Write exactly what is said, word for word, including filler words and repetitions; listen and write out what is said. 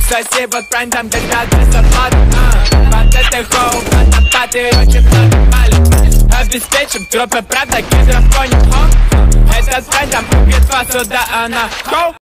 Соси вот прайм-тайм, когда ты зарплата. Под этой хоу, водопады очень много палит. Обеспечим трупы, правда, гидропоник. Этот прайм-тайм убьет вас, сюда она. Хоу!